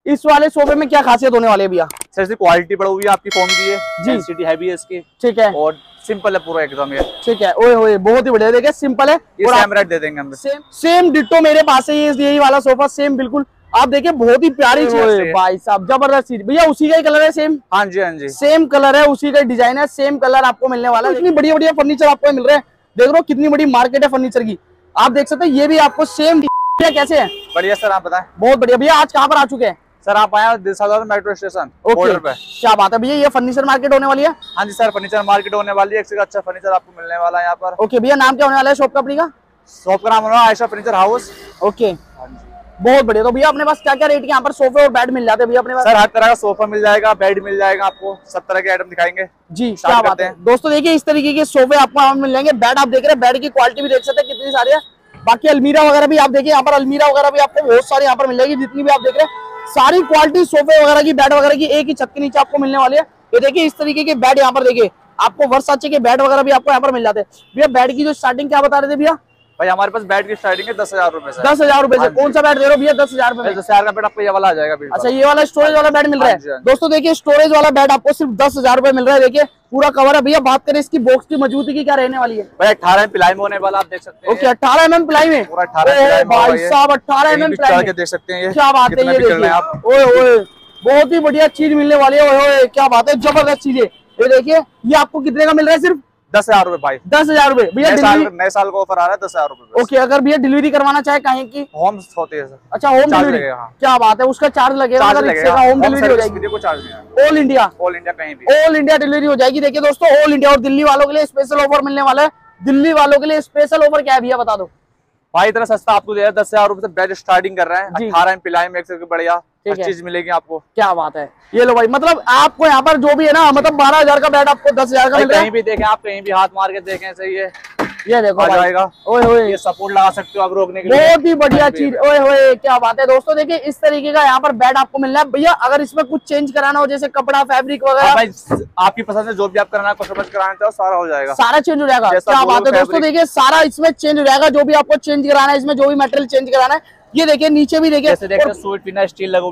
इस वाले सोफे में क्या खासियत होने वाली है भैया? सर इसकी क्वालिटी बढ़ी हुई है, आपकी फोम की है जी, डेंसिटी हैवी है इसकी, ठीक है, और सिंपल है पूरा एकदम ये, ठीक है। ओए होए बहुत ही बढ़िया, देखिए सिंपल है। ये सेम रेट दे देंगे हम। सेम डिट्टो मेरे पास है, यही वाला सोफा सेम बिल्कुल आप देखिए, बहुत ही प्यारी चीज है भाई साहब, जबरदस्त चीज। भैया उसी का ही कलर है सेम? हाँ जी हाँ जी, सेम कलर है, उसी का डिजाइन है, सेम कलर आपको मिलने वाला है। इतनी बढ़िया बढ़िया फर्नीचर आपको मिल रहे हैं, देख रहे हो कितनी बड़ी मार्केट है फर्नीचर की। आप देख सकते हैं ये भी आपको सेम। कैसे है? बढ़िया सर, आप बताएं। बहुत बढ़िया। भैया आज कहाँ पर आ चुके हैं? सर आप आए दिलशाद मेट्रो स्टेशन बॉर्डर पे। क्या बात है भैया, ये फर्नीचर मार्केट होने वाली है? हाँ जी सर, फर्नीचर मार्केट होने वाली है, एक से अच्छा फर्नीचर आपको मिलने वाला है यहाँ पर। ओके भैया, नाम क्या होने वाला है शॉप का अपनी का? शॉप का नाम होना आयशा फर्नीचर हाउस। ओके, हाँ जी, बहुत बढ़िया। तो भैया अपने पास क्या क्या रेट के यहाँ पर सोफे और बेड मिल जाते हैं भैया अपने पास? सर हर तरह का सोफा मिल जाएगा, बेड मिल जाएगा, आपको सब तरह के आइटम दिखाएंगे जी। क्या बात है दोस्तों, देखिए इस तरीके के सोफे आपको यहाँ मिल जाएंगे। बेड आप देख रहे हैं, बेड की क्वालिटी भी देख सकते हैं कितनी सारी है। बाकी अलमीरा वगैरह भी आप देखिए, यहाँ पर अलमीरा वगैरह भी आपको बहुत सारी यहाँ पर मिल जाएगी। जितनी भी आप देख रहे हैं सारी क्वालिटी सोफे वगैरह की, बेड वगैरह की एक ही छत के नीचे आपको मिलने वाली है। ये देखिए इस तरीके के बेड यहाँ पर देखिए आपको वर्साचे के बेड वगैरह भी आपको यहाँ पर मिल जाते हैं। भैया बेड की जो स्टार्टिंग क्या बता रहे थे भैया? भाई हमारे पास बेड की स्टार्टिंग है 10,000 रुपए से। 10,000 रुपए से? कौन सा बेड दे रहे हो भैया 10,000 रुपए में? 10,000 का बेड आपको ये वाला आ जाएगा। अच्छा, ये वाला स्टोरेज वाला बेड मिल रहा है दोस्तों। देखिए स्टोरेज वाला बेड आपको सिर्फ 10,000 रुपए मिल रहा है। देखिए पूरा कवर है। भैया बात करें इसकी बॉक्स की मजबूती की क्या रहने वाली है? भाई 18 mm प्लाई में होने वाला, आप देख सकते हैं। ओके, 18 mm प्लाई में? पूरा 18 भाई साहब 18 mm प्लाई में देख सकते हैं। क्या बात है, ये देखिए ओए ओए बहुत ही बढ़िया चीज मिलने वाली है। ओए ओए क्या बात है, जबरदस्त चीज है। ये देखिए ये आपको कितने का मिल रहा है? सिर्फ 10,000 रुपए भाई। 10,000 रुपए भैया। नए साल का ऑफर आ रहा है 10,000 रुपए। ओके, अगर भैया डिलीवरी करवाना चाहे कहीं की? होम होती है सर। अच्छा, होम डिलीवरी? क्या बात है, उसका चार्ज लगेगा? होम डिलीवरी हो जाएगी ऑल इंडिया? ऑल इंडिया कहीं भी ऑल इंडिया डिलीवरी हो जाएगी। देखिए दोस्तों ऑल इंडिया, और दिल्ली वालों के लिए स्पेशल ऑफर मिलने वाला है। दिल्ली वालों के लिए स्पेशल ऑफर क्या है भैया बता दो भाई? इतना सस्ता आपको दे रहा है, 10,000 रुपए से बेड स्टार्टिंग कर रहे हैं। 18 mm पिलाई में एक से बढ़िया चीज मिलेगी आपको। क्या बात है, ये लो भाई। मतलब आपको यहाँ पर जो भी है ना, मतलब 12,000 का बेड आपको 10,000 का मिल रहा है। कहीं भी देखें आप, कहीं भी हाथ मार के देखें, सही है। ये देखो आ जाएगा। ओए होए, ये सपोर्ट लगा सकते हो आप रोकने के लिए, बहुत ही बढ़िया चीज। ओए होए क्या बात है दोस्तों, देखिए इस तरीके का यहाँ पर बेड आपको मिलना है। भैया अगर इसमें कुछ चेंज कराना हो, जैसे कपड़ा फैब्रिक वगैरह, भाई आपकी पसंद से जो भी आप कराना कस्टमाइज कराना चाहो सारा हो जाएगा, सारा चेंज हो जाएगा। क्या बात है दोस्तों, देखिए सारा इसमें चेंज हो जाएगा। जो भी आपको चेंज कराना है, इसमें जो भी मटेरियल चेंज कराना है। ये देखिए नीचे भी देखिए, सूट पिना स्टील लगो।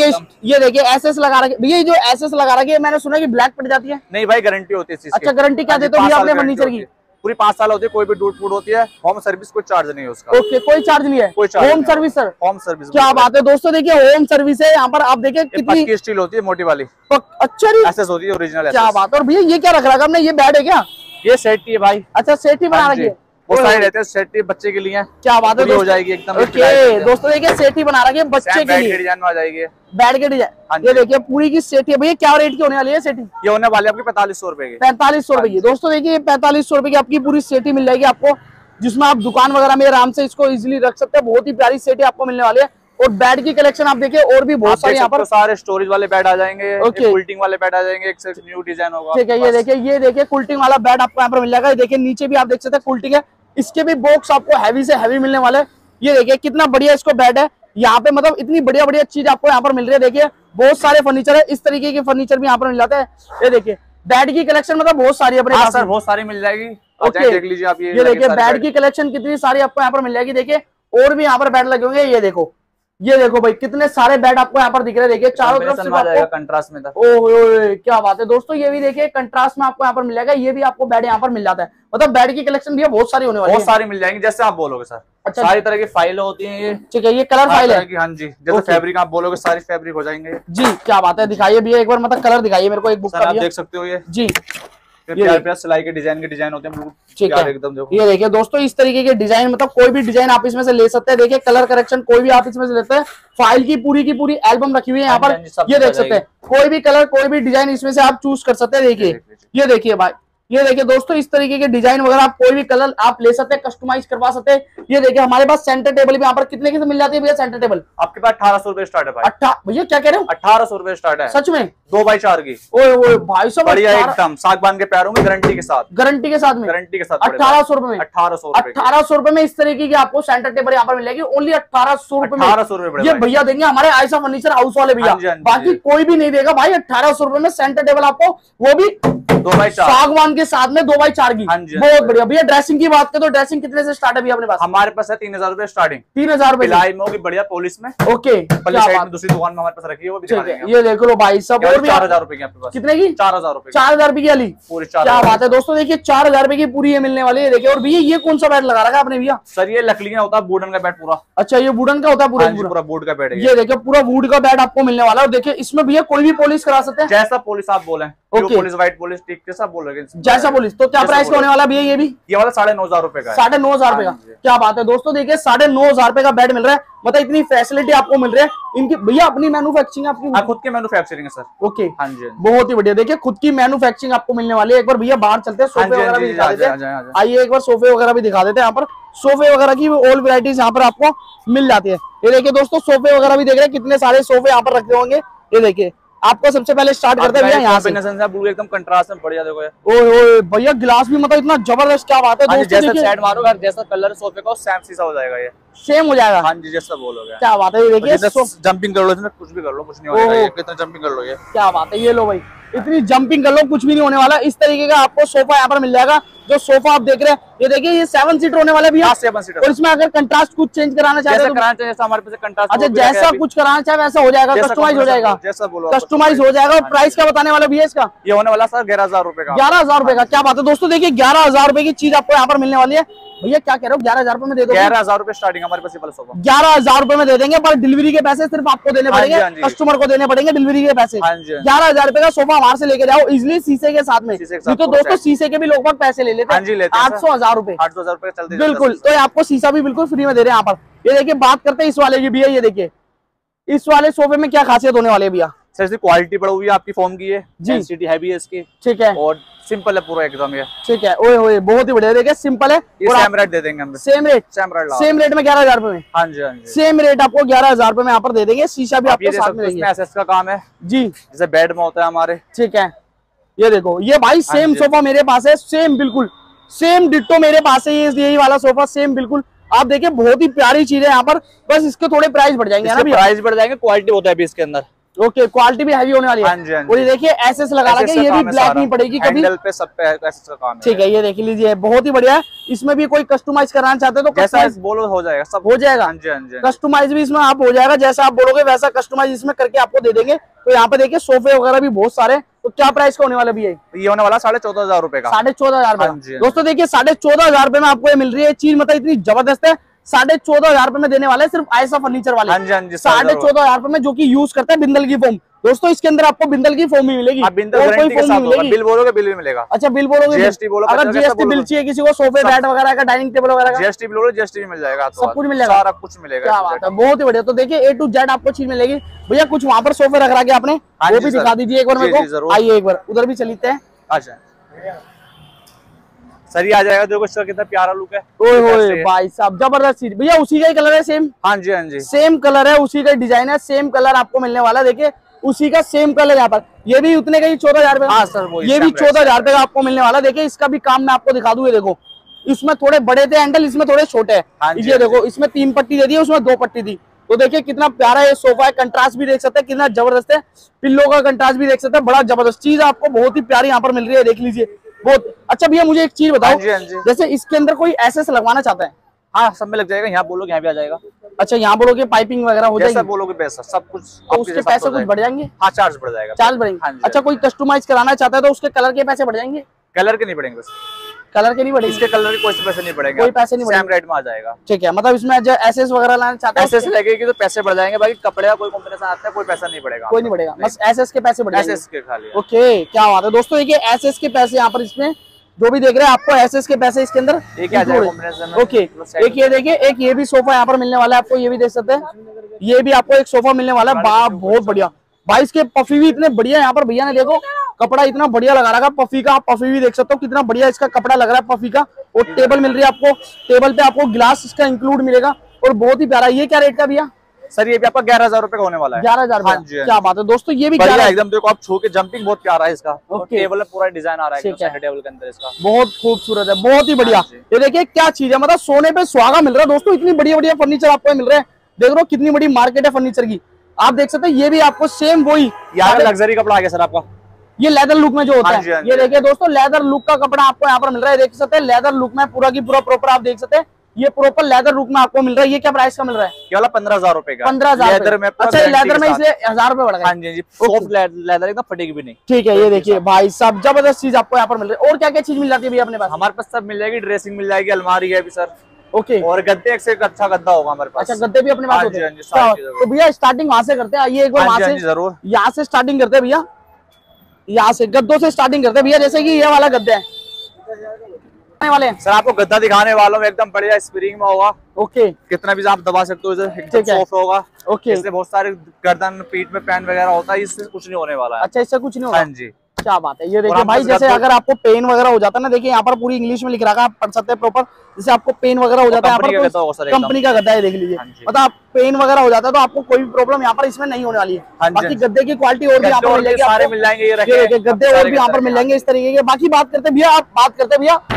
ये देखिए एसएस लगा रखे भैया। ये जो एसएस लगा रखे, मैंने सुना कि ब्लैक पड़ जाती है। नहीं भाई, गारंटी होती है। अच्छा, गारंटी क्या देते हो भैया अपने फर्नीचर की? पूरी 5 साल होती है, कोई भी टूट फूट होती है। होम सर्विस कोई चार्ज नहीं है उसका। ओके, कोई चार्ज नहीं है, कोई charge. Home service sir? Home service. क्या बात है दोस्तों, देखिए होम सर्विस है यहाँ पर। आप देखिए कितनी स्टील होती है, मोटी वाली। अच्छा जी, एसएस होती है ओरिजिनल। क्या बात है। और भैया ये क्या रख रखा है आपने? ये बेड है क्या? ये सेट है भाई। अच्छा, सेट ही बना रखी है। वो सारे रहते हैं सेट बच्चे के लिए। क्या बात है, हो जाएगी एकदम। ओके दोस्तों, देखिए सेट ही बना रखी है बच्चे के लिए, डिजाइन में आ जाएगी बेड के डिजाइन। ये देखिए पूरी की सेट है। भैया क्या रेट की होने वाली है सेटी? ये होने वाली है आपकी 4500 रुपए की। 4500 रुपए की दोस्तों। देखिए 4500 रुपए की आपकी पूरी सेटी मिल जाएगी आपको, जिसमें आप दुकान वगैरह में आराम से इसको इजीली रख सकते हैं। बहुत ही प्यारी सेटी आपको मिलने वाली है। और बेड की कलेक्शन आप देखिए और भी बहुत सारे यहाँ पर सारे स्टोरेज वाले बेड आ जाएंगे। ओके, कुल्टिंग वाले बेड आ जाएंगे, एक से न्यू डिजाइन होगा। ठीक है, ये देखिए कुल्टिंग वाला बेड आपको यहाँ पर मिल जाएगा। देखिए नीचे भी आप देख सकते हैं कुल्टिंग है। इसके भी बॉक्स आपको हैवी से हैवी मिलने वाले। ये देखिए कितना बढ़िया इसको बेड है यहाँ पे, मतलब इतनी बढ़िया बढ़िया चीज आपको यहाँ पर मिल रही है। देखिए बहुत सारे फर्नीचर है, इस तरीके के फर्नीचर भी यहाँ पर मिल जाते हैं। ये देखिए बेड की कलेक्शन मतलब बहुत सारी अपने पास, सर बहुत सारी मिल जाएगी। ओके, देख लीजिए आप। ये देखिए बेड की कलेक्शन कितनी सारी आपको यहाँ पर मिल जाएगी। देखिए और भी यहाँ पर बेड लगे होंगे। ये देखो भाई कितने सारे बेड आपको यहाँ पर दिख रहे हैं। देखिए चारों तरफ से आपको कंट्रास्ट में था। ओह क्या बात है दोस्तों, ये भी देखिए कंट्रास्ट में आपको यहाँ पर मिल जाएगा। ये भी आपको बेड यहाँ पर मिल जाता है। मतलब बेड की कलेक्शन भी बहुत सारी होने वाली है। बहुत सारी मिल जाएंगी जैसे आप बोलोगे सर। अच्छा, सारी तरह की फाइलें होती हैं ये। ठीक है, ये कलर फाइल है। हाँ जी, जैसे फैब्रिक आप बोलोगे सारी फैब्रिक हो जाएंगे जी। क्या बात है, दिखाइए भैया एक बार, मतलब कलर दिखाइए मेरे को एक बुक का। आप देख सकते हो ये जी, प्यार सिलाई के डिजाइन होते हैं। ठीक है एकदम। देखो ये देखिए दोस्तों इस तरीके के डिजाइन, मतलब कोई भी डिजाइन आप इसमें से ले सकते हैं। देखिए कलर करेक्शन कोई भी आप इसमें से लेते हैं। फाइल की पूरी एल्बम रखी हुई है यहाँ पर। ये देख सकते हैं कोई भी कलर कोई भी डिजाइन इसमें से आप चूज कर सकते हैं। देखिए ये देखिए भाई, ये देखिए दोस्तों इस तरीके के डिजाइन वगैरह आप कोई भी कलर आप ले सकते हैं, कस्टमाइज करवा सकते हैं। ये देखिए हमारे पास सेंटर टेबल भी यहाँ पर कितने की मिल जाती है भैया? सेंटर टेबल आपके पास 1800 रुपए स्टार्ट है भाई। भैया क्या कह रहे हो? 1800 रुपए स्टार्ट है सच में? 2x4 की। ओए भाई साहब बढ़िया एकदम सागवान के पैरों में गारंटी के साथ। गारंटी के साथ में 1800 रुपए में। 1800 रुपए में इस तरीके की आपको सेंटर टेबल यहाँ पर मिलेगी। ओनली 1800 रुपए में। 1800 रुपए ये भैया देंगे हमारे आयशा फर्नीचर हाउस वाले भैया, बाकी कोई भी नहीं देगा भाई। 1800 रुपए में सेंटर टेबल आपको, वो भी 2x4 सागवान के साथ में 2x4 की। हाँ जी, बहुत बढ़िया भैया। ड्रेसिंग की बात करें तो ड्रेसिंग कितने से स्टार्ट है भैया अपने पास? हमारे पास है 3000 रुपए स्टार्टिंग। 3000 रुपए पिलाई में होगी बढ़िया पॉलिश में। ओके, दूसरी दुकान में हमारे पास रखी है, वो भी दिखा देंगे। ये देख लो भाई सब। और 4000 रुपए की आपके पास। कितने की? 4000 रुपए। 4000 रुपए की अली पूरी। क्या बात है दोस्तों, देखिए 4000 रुपए की पूरी ये मिलने वाली है। देखिए और भैया ये कौन सा बैट लगा रखा है आपने भैया? सर ये लकड़ी का होता है, वुडन का बैट पूरा। अच्छा ये वुडन का होता है पूरा? पूरा वुड का बैट है ये देखिए पूरा वुड का बैट आपको मिलने वाला है। और देखिए इसमें भैया कोई भी पॉलिश करा सकते हैं, जैसा पॉलिश आप बोले। पॉलिश, व्हाइट पॉलिश, टिक जैसा बोलोगे, जैसा पॉलिश। तो क्या प्राइस का होने वाला भैया? ये वाला 9500 रुपए का। 9500 रुपए का। क्या बात है दोस्तों, देखिए 9500 रुपए का बैट मिल रहा है। मतलब इतनी फैसिलिटी आपको मिल रही है इनकी। भैया अपनी मैन्युफैक्चरिंग आपकी? खुद की मैन्युफैक्चरिंग है सर। ओके, हाँ जी, बहुत ही बढ़िया। देखिए खुद की मैन्युफैक्चरिंग आपको मिलने वाली है। एक बार भैया बाहर चलते हैं, सोफे वगैरह भी दिखा देते हैं। आइए एक बार सोफे वगैरह भी दिखा देते हैं। यहाँ पर सोफे वगैरह की ऑल वैरायटीज यहाँ पर आपको मिल जाती है। ये देखिए दोस्तों सोफे वगैरह भी देख रहे हैं, कितने सारे सोफे यहाँ पर रखे होंगे। ये देखिए आपको सबसे पहले स्टार्ट करते हैं भैया यहाँ से। एकदम कंट्रास्ट में बढ़िया देखो। ओए भैया गिलास भी मतलब इतना जबरदस्त। क्या बात है दोस्तों, जैसा साइड मारोगे जैसा कलर सोफे का सेम शीशा हो जाएगा, ये सेम हो जाएगा। हाँ जी, जैसा बोलोगे। क्या बात है, ये देखिए जंपिंग कर लो इसमें, कुछ भी कर लो, कुछ नहीं होगा। कितना जंपिंग कर लो ये। क्या बात है, ये लो भाई इतनी जंपिंग कर लो कुछ भी नहीं होने वाला। इस तरीके का आपको सोफा यहाँ पर मिल जाएगा। जो सोफा आप देख रहे हैं ये देखिए ये 7 सीटर होने वाला भी है। 7 सीटर। और इसमें अगर कंट्रास्ट कुछ चेंज कराना चाहते हैं जैसा हमारे पास कंट्रास्ट। अच्छा जैसा कुछ कराना चाहे वैसा हो जाएगा, कस्टमाइज हो जाएगा। जैसा बोलो कस्टमाइज हो जाएगा। और प्राइस क्या बताने वाला भैया इसका? ये होने वाला सर 11000 रुपए का। 11000 रुपए का। क्या बात है दोस्तों, देखिए 11000 रुपए की चीज आपको यहाँ पर मिलने वाली है। भैया क्या कह रहे हो, 11000 रुपए में दे दो? 11000 रुपए स्टार्टिंग हमारे पास वाला सोफा। 11000 रुपए में दे देंगे, पर डिलीवरी के पैसे सिर्फ आपको देने पड़ेंगे, कस्टमर को देने पड़ेंगे डिलीवरी के पैसे। 11000 रुपए का सोफा बाहर से लेके जाओ इजिली शीशे के साथ में। तो दोस्तों शीशे के भी लोग पैसे ले लेते हैं। 800-1000 रुपए। 800-1000 रुपए चलते। बिल्कुल, तो आपको शीशा भी बिल्कुल फ्री में दे रहे हैं यहाँ पर। ये देखिए बात करते हैं इस वाले की भैया। ये देखिए इस वाले सोफे में क्या खासियत होने वाली है भैया? सर इसकी क्वालिटी बड़ी हुई है, आपकी फोम की है, डेंसिटी हैवी है इसकी। ठीक है। और सिंपल है पूरा एकदम ये। ठीक है। ओए होए बहुत ही बढ़िया। देखिए सिंपल है। सेम रेट दे देंगे हम। सेम रेट में 11000 रुपए में। हाँ जी, हाँ जी। सेम रेट आपको 11000 रुपए में यहाँ पर दे देंगे। शीशा भी आपको साथ में देंगे। एसएस का काम है जी, जैसे बेड में होता है हमारे। ठीक है। ये देखो ये भाई सेम सोफा मेरे पास है, सेम बिल्कुल सेम डिट्टो मेरे पास है। यही वाला सोफा सेम बिल्कुल। आप देखिए बहुत ही प्यारी चीज है यहाँ पर। बस इसके थोड़े प्राइस बढ़ जाएंगे ना, प्राइस बढ़ जाएंगे। क्वालिटी होता है अभी इसके अंदर। ओके, क्वालिटी भी हैवी होने वाली है। और ये देखिए एसएस लगा रखा है, ये भी ब्लैक नहीं पड़ेगी कभी। हैंडल पे सब पे एसएस का काम है। ठीक है, ये देख लीजिए बहुत ही बढ़िया है। इसमें भी कोई कस्टमाइज कराना चाहते हैं तो जैसा बोलो हो जाएगा, सब हो जाएगा। हाँ जी, हाँ जी। कस्टमाइज भी इसमें आप हो जाएगा, जैसा आप बोलोगे वैसा कस्टमाइज इसमें करके आपको दे देंगे। तो यहाँ पे देखिए सोफे वगैरह भी बहुत सारे। तो क्या प्राइस का होने वाला भी है? ये होने वाला 14500 रुपए का। 14500 रुपए। दोस्तों देखिए 14500 रुपए में आपको ये मिल रही है चीज। मतलब इतनी जबरदस्त है। 14500 रुपए में देने वाले सिर्फ ऐसा फर्नीचर वाले। 14500 रुपए में जो कि यूज करते हैं बिंदल की फोम। दोस्तों इसके अंदर आपको बिंदल की फोम भी मिलेगी। बिंदल गारंटी के साथ होगा। बिल बोलोगे बिल भी मिलेगा। अच्छा बिल बोलोगे, जीएसटी बोलो। अगर जीएसटी बिल चाहिए किसी को सोफे बेड वगैरह का, डाइनिंग टेबल वगैरह का, जीएसटी बिल बोलो जीएसटी भी मिल जाएगा। सब कुछ मिलेगा, सारा कुछ मिलेगा। क्या बात है, बहुत ही बढ़िया। तो देखिए A to Z आपको चीज मिलेगी। भैया कुछ वहाँ पर सोफे रख रखे आपने, वो भी दिखा दीजिए एक बार मेरे को। आइए एक बार उधर भी चलते हैं। अच्छा सर ये आ जाएगा। देखो इसका कितना प्यारा लुक है। ओए भाई साहब जबरदस्त चीज। भैया उसी का ही कलर है सेम? हाँ जी, हाँ जी। सेम कलर है, उसी का डिजाइन है, सेम कलर आपको मिलने वाला है। देखिए उसी का सेम कलर यहाँ पर। ये भी उतने का ही 14000 रुपए। हाँ सर वो ये भी 14000 रुपए का आपको मिलने वाला। देखिए इसका भी काम मैं आपको दिखा दूं। ये देखो इसमें थोड़े बड़े थे हैंडल, इसमें थोड़े छोटे हैं। ये देखो इसमें 3 पट्टी दे दी है, उसमें 2 पट्टी थी। तो देखिए कितना प्यारा ये सोफा है। कंट्रास्ट भी देख सकते हैं कितना जबरदस्त है। पिल्लो का कंट्रास्ट भी देख सकते हैं, बड़ा जबरदस्त चीज आपको बहुत ही प्यारी यहाँ पर मिल रही है। देख लीजिए बहुत अच्छा। भैया मुझे एक चीज बताओ, जैसे इसके अंदर कोई एसएस लगवाना चाहता है? हाँ सब में लग जाएगा। यहाँ बोलोगे यहाँ भी आ जाएगा। अच्छा यहाँ बोलोगे पाइपिंग वगैरह हो जाएगी? बोलोगे पैसा सब कुछ। तो उसके पैसे कुछ बढ़ जाएंगे? हाँ चार्ज बढ़ जाएगा। चार्ज बढ़ेंगे। अच्छा कोई कस्टमाइज कराना चाहता है तो उसके कलर के पैसे बढ़ जाएंगे? कलर के नहीं बढ़ेंगे बस। कलर के नहीं बढ़ेंगे? इसके कलर के कोई पैसे नहीं बढ़ेंगे। कोई पैसे नहीं बढ़ेंगे, सेम रेट में आ जाएगा। ठीक है। मतलब इसमें जो एसएस वगैरह लाना चाहता है एसएस लगेगी तो पैसे बढ़ जाएंगे। बाकी कपड़े का कोई कॉम्बिनेशन आता है कोई पैसा नहीं बढ़ेगा। कोई नहीं बढ़ेगा, बस एसएस के पैसे बढ़ जाएंगे। एसएस के खाली। ओके क्या बात है दोस्तों। देखिए एसएस के पैसे यहाँ पर इसमें जो भी देख रहे हैं आपको एसएस के पैसे इसके अंदर ओके। एक ये देखिए एक ये भी सोफा यहाँ पर मिलने वाला है आपको। ये भी देख सकते हैं, ये भी आपको एक सोफा मिलने वाला है। बहुत बढ़िया भाई। इसके पफी भी इतने बढ़िया यहाँ पर भैया ने देखो कपड़ा इतना बढ़िया लगा रखा पफी का। आप पफी भी देख सकते हो कितना बढ़िया इसका कपड़ा लग रहा है पफी का। और टेबल मिल रही है आपको, टेबल पे आपको गिलास इसका इंक्लूड मिलेगा और बहुत ही प्यारा। ये क्या रेट का भैया? सर ये भी आपका 11000 रुपए का होने वाला है। 11000 रुपए। क्या बात है दोस्तों, ये भी एकदम देखो आप छू के जंपिंग बहुत प्यारा है इसका। टेबल में पूरा डिजाइन आ रहा है टेबल के अंदर इसका, बहुत खूबसूरत है, बहुत ही बढ़िया। ये देखिए क्या चीज है, मतलब सोने पे सुहागा मिल रहा है दोस्तों। इतनी बढ़िया बढ़िया फर्नीचर आपको मिल रहे हैं। देख लो कितनी बड़ी मार्केट है फर्नीचर की। आप देख सकते हैं ये भी आपको सेम वही यहाँ लग्जरी कपड़ा आ गया सर आपका। ये लेदर लुक में जो होता हाँ जी, हाँ है, जी। ये देखिए दोस्तों लेदर लुक का कपड़ा आपको यहाँ पर मिल रहा है, देख सकते हैं लेदर लुक में पूरा की पूरा प्रॉपर आप देख सकते हैं, ये प्रॉपर लेदर लुक में आपको मिल रहा है। ये क्या प्राइस का मिल रहा है? ये वाला 15,000 रुपए का। 15,000। लेदर में। अच्छा लेदर में इसलिए 1000 रुपए बढ़ गए। हाँ जी जी, सॉफ्ट लेदर एकदम फटेगी भी नहीं। ठीक है, ये देखिए भाई साहब जबरदस्त चीज आपको यहाँ पर मिल रही है। और क्या क्या चीज मिल जाती है भैया अपने पास? हमारे पास सब मिल जाएगी, ड्रेसिंग मिल जाएगी, अलमारी है भी सर, ओके। और गद्दे एक से एक अच्छा गद्दा होगा हमारे पास। अच्छा गद्दे भी अपने पास हाँ होते जी, हैं? हाँ जी, सारी चीजें। तो भैया स्टार्टिंग वहां से करते हैं, आइए एक बार हाँ वहां जी, हाँ से जी, जरूर। यहाँ से स्टार्टिंग करते हैं भैया, यहाँ से गद्दों से स्टार्टिंग करते हैं भैया। जैसे कि ये वाला गद्दा है वाले हैं सर, आपको गद्दा दिखाने वालों में एकदम बढ़िया स्प्रिंग में होगा। ओके, कितना भी आप दबा सकते हो, इसे एकदम ठीक है। सॉफ्ट होगा। ओके। इससे बहुत सारे गर्दन पीठ में पेन वगैरह होता है, इससे कुछ नहीं होने वाला है। अच्छा इससे कुछ नहीं होगा? हाँ जी। क्या बात है। ये और देखिए हम भाई बस जैसे गद्दों- अगर आपको पेन वगैरह हो जाता है ना, देखिए यहाँ पर पूरी इंग्लिश में लिख रखा है, आप पढ़ सकते हैं प्रॉपर। जैसे आपको पेन वगैरह हो जाता है कंपनी का यहाँ गद्दा होगा पर, सर एकदम। कंपनी का गद्दा है, देख लीजिए। हाँ जी। मतलब आप पेन वगैरह हो जाता है तो आपको कोई भी प्रॉब्लम यहाँ पर इसमें नहीं होने वाली है। हाँ जी, बाकी हाँ जी। गद्दे की क्वालिटी और भी यहाँ गद्दे पर और मिल भी जाएगी सारे आपको। मिल जाएंगे, ये ये रखे देखिए गद्दे और सारे भी यहाँ पर गद्दे मिल रखे जाएंगे इस तरीके के। बाकी बात करते हैं भैया, आप बात करते हैं भैया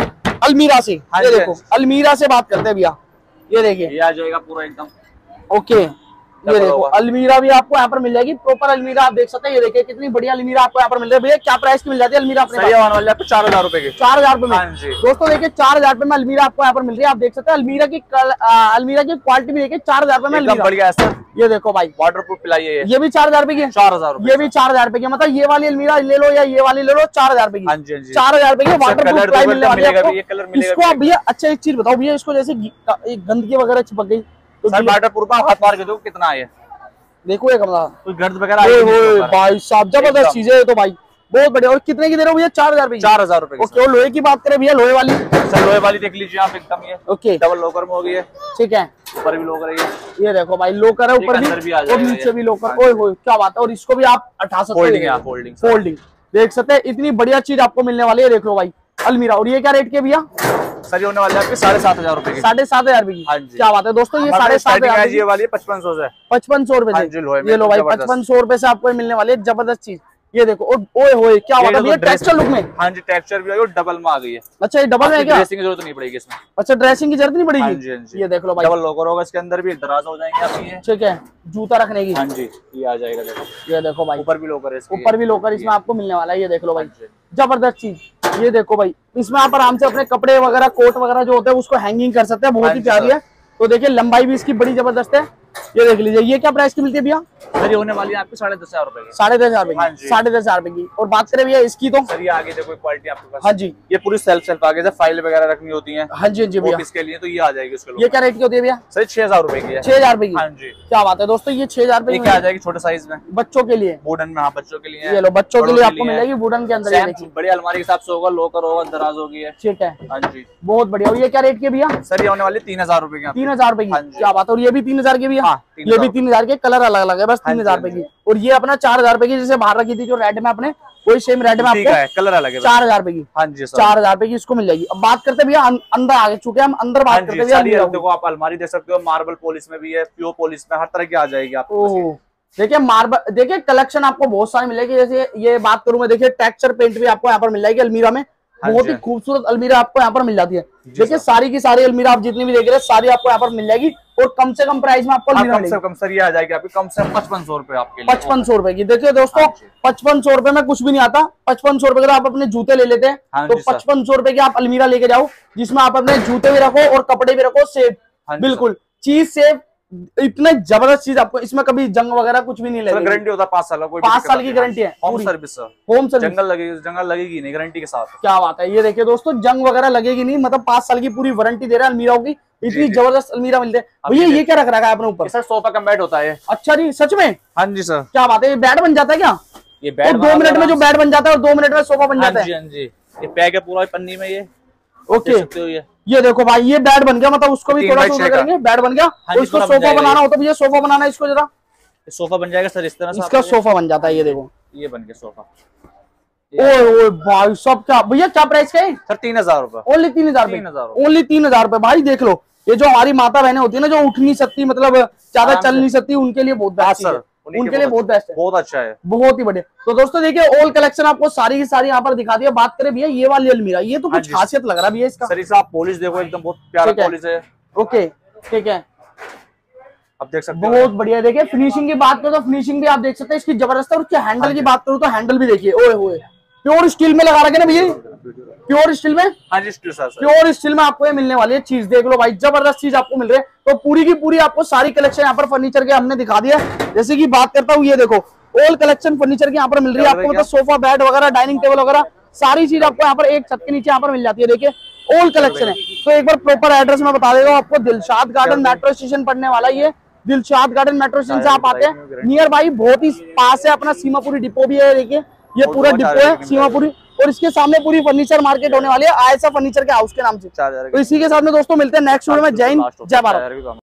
अलमीरा से। हाँ ये जी, देखो अलमीरा से बात करते हैं भैया, ये देखिए। ये आ जाएगा पूरा एकदम। ओके, ये डबल देखो होगा। अलमीरा भी आपको यहाँ पर मिल जाएगी, प्रॉपर अलमीरा आप देख सकते हैं। ये देखिए कितनी बढ़िया अलमीरा आपको यहाँ पर मिल रही है। भैया क्या प्राइस की मिल जाती है अलमीरा अपने सही पास? आने वाले आपको 4,000 रुपए की। 4,000 रुपए में। हाँ जी। दोस्तों देखिए 4,000 रुपए में अलमीरा आपको यहाँ पर मिल रही है। आप देख सकते हैं अलमीरा की अलमीरा की क्वालिटी भी देखिए 4,000 रुपए में एकदम अलमीरा। बढ़िया है सर, ये देखो भाई, वाटर प्रूफ पिलाई है ये भी 4,000 रुपए की है। 4,000 रुपए। ये भी 4,000 रुपए की है। मतलब ये वाली अलमीरा ले लो या ये वाली ले लो, 4,000 रुपए की। हाँ जी, हाँ जी। 4,000 रुपए की वाटर प्रूफ कलर प्लाई मिलने वाली है मिलेगा भी, ये कलर आपको। मिलेगा इसको आप भैया अच्छा एक चीज बताओ भैया, इसको जैसे एक गंदगी वगैरह चिपक गई तो सर वाटर प्रूफ आप हाथ मार के देखो कितना है। देखो ये कमला, कोई गर्द वगैरह ओए आएगी नहीं ओए इसके ऊपर। भाई साहब जबरदस्त एकदम। चीज है तो भाई, बहुत बढ़िया। और कितने की दे रहे हो भैया? 4,000 रुपए की। 4,000 रुपए की ओके, और लोहे की बात करें भैया, लोहे वाली सर, लोहे वाली देख लीजिए आप एकदम, ये ओके डबल लॉकर में हो गई है, ठीक है। ऊपर भी लॉकर है ये। ये देखो भाई लोकर है ऊपर एक अंदर भी आ भी और जाएगा नीचे ये। भी लोकर। हाँ ओए होए क्या बात है। और इसको भी आप उठा सकते फोल्डिंग है, फोल्डिंग। फोल्डिंग देख सकते हैं, इतनी बढ़िया चीज आपको मिलने वाली है। देख लो भाई अलमीरा। और ये क्या रेट के भैया? सर ये होने वाले आपके 7,500 रुपए की। 7,500 रुपए की। हाँ जी। क्या बात है दोस्तों, ये हमारे स्टार्टिंग 7,500 है ये वाली 5500 से। 5500 रुपए हाँ से। जी, लोहे में ये लो भाई जबरदस्त। 5500 रुपए से आपको मिलने वाली है जबरदस्त चीज। ये देखो ओए होए क्या बात है भैया, टेक्सचर लुक में। हाँ जी, टेक्सचर भी है, डबल में आ गई है। अच्छा ये डबल है क्या? ड्रेसिंग की जरूरत नहीं पड़ेगी इसमें। अच्छा ड्रेसिंग की जरूरत नहीं हाँ जी, पड़ेगी। हाँ जी। ये देख लो भाई, डबल लॉकर होगा, इसके अंदर भी दराज हो जाएंगे आपकी ये। ठीक है, जूता रखने की। हाँ जी, ये आ जाएगा देखो। ये देखो भाई ऊपर भी लॉकर है इसके। ऊपर भी लोकर इसमें आपको मिलने वाला है। ये देख लो भाई हाँ जी। जबरदस्त चीज। ये देखो भाई, इसमें आप आराम से अपने कपड़े वगैरह कोट वगैरह जो होते हैं उसको हैंगिंग कर सकते हैं, बहुत हाँ ही जी, प्यारी सर। है। तो देखिए लंबाई भी इसकी बड़ी जबरदस्त है। ये देख लीजिए, ये क्या प्राइस की मिलती है भैया? सर ये होने वाली है आपकी 10,500 रुपए की। 10,500 रुपए हाँ की। जी। 10,500 रुपए की। और बात करें भैया इसकी तो सर ये आगे देखो क्वालिटी आपके पास। हाँ जी, ये पूरी सेल्फ आगे से फाइल वगैरह रखनी होती है हाँ जी, हाँ जी भैया। ऑफिस के लिए, तो ये आ जाएगी उसके ये क्या रेट की होती है भैया? सर 6,000 रुपए की है। 6,000 रुपए की। हाँ जी। क्या बात है दोस्तों, ये 6,000 रुपए ये की क्या आ जाएगी छोटे साइज में, बच्चों के लिए। वुडन में। हाँ, बच्चों के लिए है। ये लो बच्चों के बड़ों लिए के आपको लिए मिल है। जाएगी वुडन के अंदर। ये सेम देखिए बड़ी अलमारी के हिसाब से होगा, लॉकर होगा, दराज होगी है। ठीक है, हाँ जी। बहुत बढ़िया। और ये क्या रेट की है भैया? सर ये होने वाली 3,000 रुपए की आपकी। 3,000 रुपए हाँ की। जी। क्या बात है। और ये भी 3,000 की भैया? हाँ, ये भी 3,000 के, कलर अलग अलग है बस। हाँ जी, 3,000 रुपए की। और ये अपना 4,000 रुपए की, जैसे बाहर रखी थी जो रेड में अपने, वही सेम रेड में ठीक आपको है, कलर अलग है। 4,000 रुपए की। हाँ जी सर। 4,000 रुपए की इसको मिल जाएगी। अब बात करते हैं भैया अंदर आगे चुके हम अंदर हाँ बात जी, करते हैं भैया सारी अलमीरा की। देखो आप अलमारी देख सकते हो, मार्बल पॉलिश में भी है, प्योर पॉलिश में, हर तरह की आ जाएगी आपको। ओह देखिए मार्बल, देखिए कलेक्शन आपको बहुत सारी मिलेगी। जैसे ये बात करूं मैं, देखिए टेक्सचर पेंट भी आपको यहाँ पर मिल जाएगी अलमीरा में। हाँ बहुत जी। ही खूबसूरत अलमीरा आपको यहाँ पर मिल जाती है। देखिए सर। सारी की सारी अलमीरा आप जितनी भी देख रहे हैं सारी आपको यहाँ पर मिल जाएगी। और कम से कम प्राइस में आपको हाँ, अलमीरा कम से मिलेगी कम सर ये आ जाएगी आपकी कम से कम 5,500 रुपए आपके लिए। 5,500 रुपए की। देखिए दोस्तों हाँ जी। 5,500 रुपए में कुछ भी नहीं आता। 5,500 रुपए का आप अपने जूते ले लेते हैं हाँ तो जी, सर। 5,500 रुपए की आप अलमीरा लेके जाओ, जिसमें आप अपने जूते भी रखो और कपड़े भी रखो सेफ। हाँ जी, बिल्कुल चीज सेफ, इतने जबरदस्त चीज आपको इसमें कभी जंग वगैरह कुछ भी नहीं सर लगेगी। गारंटी होता है 5 साल का, कोई 5 साल की गारंटी है होम पूरी। Service sir. Home service. जंगल लगेगी नहीं, गारंटी के साथ। क्या बात है। ये देखिए दोस्तों जंग वगैरह लगेगी नहीं, मतलब 5 साल की पूरी वारंटी दे रहा है अलमीराओं की। इतनी जी। जबरदस्त अलमीरा मिलते हैं अब भैया। ये ये क्या रख रखा है आपने ऊपर? सर सोफा कम बेड होता है। अच्छा जी सच में? हाँ जी सर। क्या बात है, ये बेड बन जाता है क्या? ये और बेड 2 मिनट में जो बेड बन जाता है और 2 मिनट में सोफा बन हाँ जाता जी, है। हाँ जी। ये पैक है पूरा पन्नी में, ये ओके देख सकते हो ये। ये देखो भाई ये बेड बन गया, मतलब उसको भी 3 थोड़ा बाई सा 6 का। करेंगे। बेड बन गया हाँ और जी, इसको पूरा बन सोफा जाएगा बनाना ये। हो तो भैया सोफा बनाना है इसको जरा। सोफा बन जाएगा सर इस तरह से इसका आपका सोफा बन जाता है। ये देखो ये बन गया सोफा। ओए ओए भाई सब क्या भैया, क्या प्राइस का है? सर 3,000 रुपए। ओनली 3,000 रुपए। 3,000 ओनली 3,000 रुपए। भाई देख लो, ये जो हमारी माता बहनें होती है ना, जो उठ नहीं सकती, मतलब ज्यादा आराम चल से। नहीं सकती, उनके लिए बहुत हाँ बेस्ट सर, है। उनके लिए बहुत बेस्ट है, बहुत अच्छा है। बहुत ही बढ़िया। तो दोस्तों देखिए ऑल कलेक्शन आपको सारी की सारी यहाँ पर दिखा दिया। बात करें भैया ये वाली अलमीरा, ये तो हाँ कुछ जी। खासियत लग रहा है भैया इसका। सर इसे आप पॉलिश देखो, एकदम बहुत प्यारा ठीक है। पॉलिश है। ओके ठीक है। आप देख सकते हो बहुत बढ़िया। देखिए फिनिशिंग की बात करो तो फिनिशिंग भी आप देख सकते हैं इसकी जबरदस्त है। और उसके हैंडल की बात करूँ तो हैंडल भी देखिए, ओए होए प्योर स्टील में लगा रखे ना भैया, प्योर स्टील में। हाँ जी, स्टील सर, प्योर स्टील में आपको ये मिलने वाली है चीज। देख लो भाई, जबरदस्त चीज आपको मिल रही है। तो पूरी की पूरी आपको सारी कलेक्शन यहाँ पर फर्नीचर के हमने दिखा दिया। जैसे कि बात करता हूँ, ये देखो ऑल कलेक्शन फर्नीचर की यहाँ पर मिल रही है आपको, मतलब सोफा बेड वगैरह डाइनिंग टेबल वगैरह सारी चीज आपको यहाँ पर एक छत के नीचे यहाँ पर मिल जाती है। देखिए ऑल कलेक्शन है। तो एक बार प्रॉपर एड्रेस में बता देगा आपको, दिलशाद गार्डन मेट्रो स्टेशन पड़ने वाला ये। दिलशाद गार्डन मेट्रो स्टेशन से आप आते हैं नियर बाई, बहुत ही पास है अपना सीमापुरी डिपो भी है। देखिए ये पूरा डिपो है सीमापुरी, और इसके सामने पूरी फर्नीचर मार्केट होने वाली है आयशा फर्नीचर के हाउस के नाम से। तो इसी के साथ में दोस्तों मिलते हैं नेक्स्ट वीडियो में। जय हिंद, जय भारत।